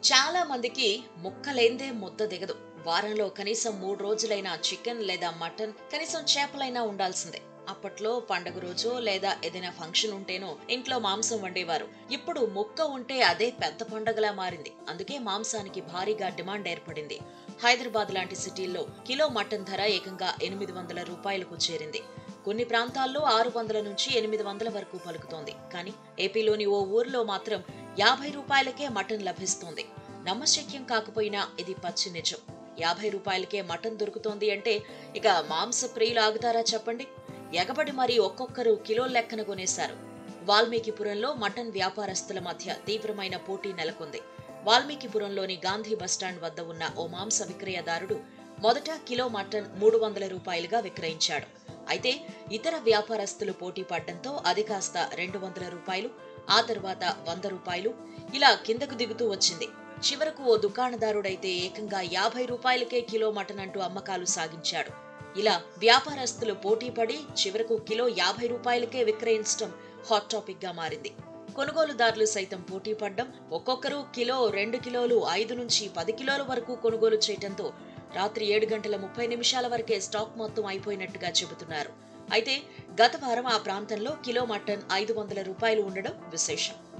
చాలా మందికి ముక్కలేందే ముద్ద దిగదు. వారంలో కనీసం 3 రోజులైనా చికెన్ లేదా మటన్, కనీసం చేపలైనా ఉండాల్సిందే. అప్పట్లో పండగ రోజో లేదా ఏదైనా ఫంక్షన్ ఉంటేనో ఇంట్లో మాంసం వండేవారు. ఇప్పుడు ముక్క ఉంటే అదే పెద్ద పండగలా మారింది. అందుకే మాంసానికి భారీగా డిమాండ్ ఏర్పడింది. హైదరాబాద్ లాంటి సిటీల్లో కిలో మటన్ ధర ఏకంగా 800 రూపాయలకు చేరింది. కొన్ని ప్రాంతాల్లో 600 నుంచి 800 వరకు పలుకుతోంది. కానీ ఏపీలోని ఓ ఊర్లో మాత్రం 50 రూపాయలకే మటన్ లభిస్తోంది. నమ్మశక్యం కాకపోయినా ఇది పచ్చి నిజం. 50 రూపాయలకే మటన్ దొరుకుతోంది అంటే ఇక మాంస ప్రియులు ఆగుతారా చెప్పండి? ఎగబడి మరీ ఒక్కొక్కరు కిలో లెక్కన కొనేశారు. వాల్మీకిపురంలో మటన్ వ్యాపారస్తుల మధ్య తీవ్రమైన పోటీ నెలకొంది. వాల్మీకిపురంలోని గాంధీ బస్టాండ్ వద్ద ఉన్న ఓ మాంస విక్రయదారుడు మొదట కిలో మటన్ 300 రూపాయలుగా విక్రయించాడు. అయితే ఇతర వ్యాపారస్తులు పోటీ పడ్డంతో అది కాస్త 200 రూపాయలు, ఆ తర్వాత 100 రూపాయలు ఇలా కిందకు దిగుతూ వచ్చింది. చివరకు ఓ దుకాణదారుడైతే ఏకంగా 50 రూపాయలకే కిలో మటన్ అంటూ అమ్మకాలు సాగించాడు. ఇలా వ్యాపారస్తులు పోటీపడి చివరకు కిలో 50 రూపాయలకే విక్రయించడం హాట్ టాపిక్ గా మారింది. కొనుగోలుదారులు సైతం పోటీ పడ్డం, ఒక్కొక్కరు కిలో, 2 కిలోలు, 5 నుంచి 10 కిలోల వరకు కొనుగోలు చేయడంతో రాత్రి 7:30 వరకే స్టాక్ మొత్తం అయిపోయినట్టుగా చెబుతున్నారు. అయితే గత వారం ఆ ప్రాంతంలో కిలో మటన్ 500 రూపాయలు ఉండడం విశేషం.